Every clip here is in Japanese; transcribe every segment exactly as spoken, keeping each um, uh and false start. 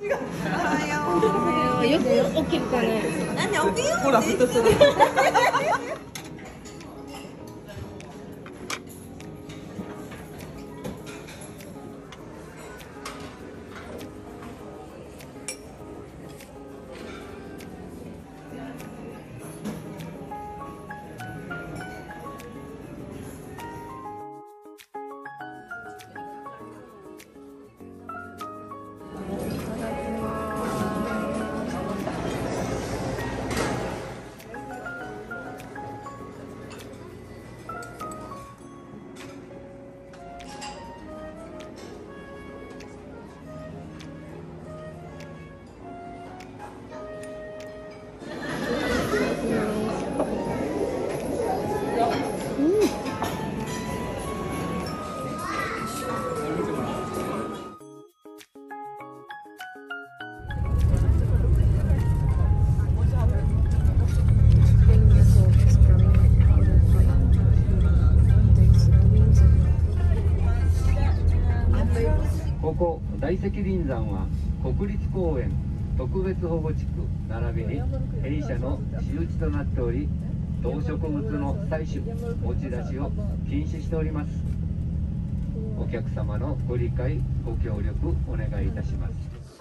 よく起きるかね。 なんで起きよう。 ほら、ふたつだ。 ここ大石林山は国立公園特別保護地区並びに弊社の私有地となっており、動植物の採取持ち出しを禁止しております。お客様のご理解ご協力お願いいたします。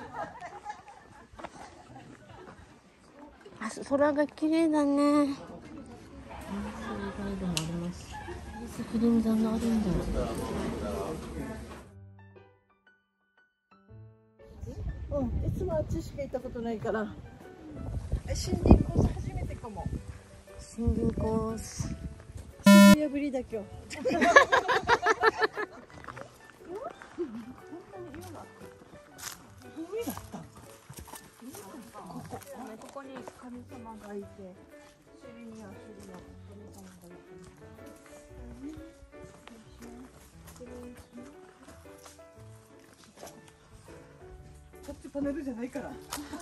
あ、空が綺麗だね。大石林山があるんだ。 うん、いつもあっちしか行ったことないから。森林コース初めてかも。 森林コース。 久ぶりだ今日。ここに神様がいて、首里には首里の神様がいて。 こっちパネルじゃないから。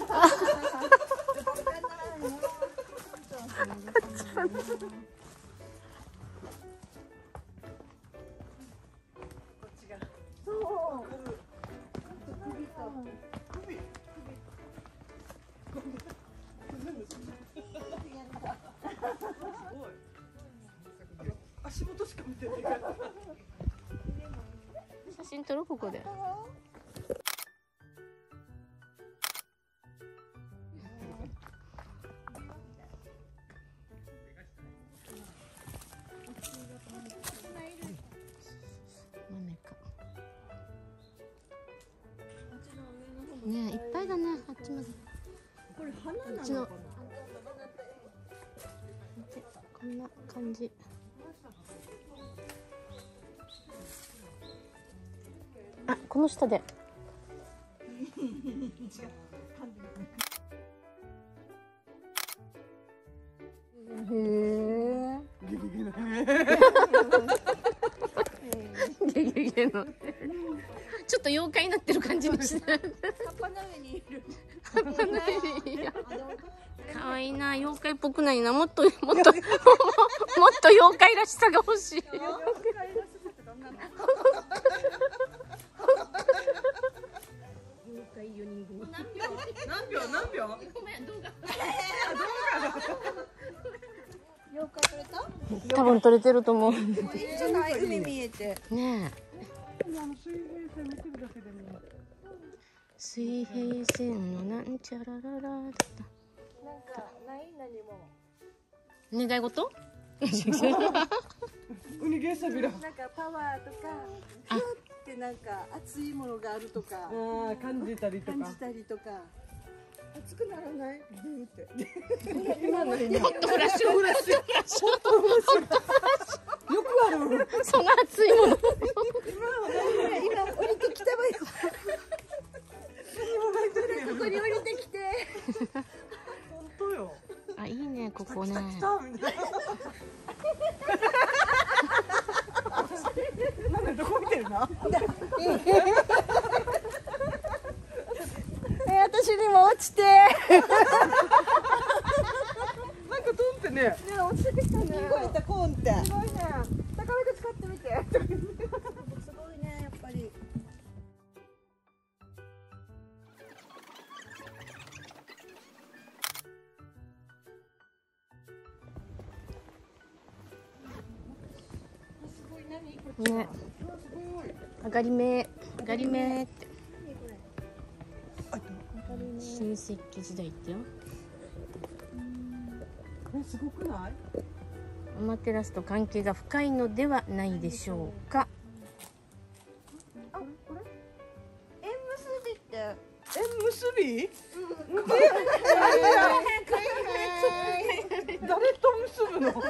足元しか見てないから。 写真撮ろうここで。ねえ、いっぱいだね、あっちまで。 これ花なのかな。 こんな感じ。あ、この下で。へえ。 ゲゲゲの。 ゲゲゲの。ちょっと妖怪になってる感じにしてる。 葉っぱの上にいる。 葉っぱの上にいる。可愛いな、妖怪っぽくないな、もっともっともっと妖怪らしさが欲しい。妖怪らしさってどんなの？妖怪四人組。 何秒何秒？ ごめん、動画。 妖怪取れた？ 多分撮れてると思う。 いいじゃない、海見えて。 ねえ。 あの水平線見てるだけでも。 水平線のなんちゃらららだった。 なんかない何も。 願い事？ ウニゲーサビラ。 なんかパワーとか、ふわってなんか熱いものがあるとか。 ああ、感じたりとか。 感じたりとか。熱くならない？ブーって。 今の今。 ホットフラッシュ。 フラッシュ。ホットフラッシュ。よくある。 その熱いもの。 今降りてきたわよ。ここに降りてきて。 本当よ。 あ、いいね、ここね。 来た来たみたいな。なんでどこ見てるの？ え、私にも落ちて。 なんかトンってね。 ね、落ちてきたね。聞こえたコーンって。すごいね。宝くじ買ってみて。すごいね、やっぱり。 ね。上がり目、上がり目って。新石器時代ってよ。 え、すごくない？ アマテラスと関係が深いのではないでしょうか。 あ、これ？縁結びって。 縁結び？誰と結ぶの？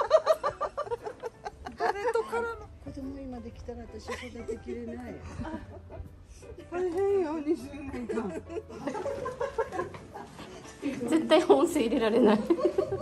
誰とからの？ 子供今できたら私育てきれない。 大変よ、にじゅうねんかん。 絶対音声入れられない。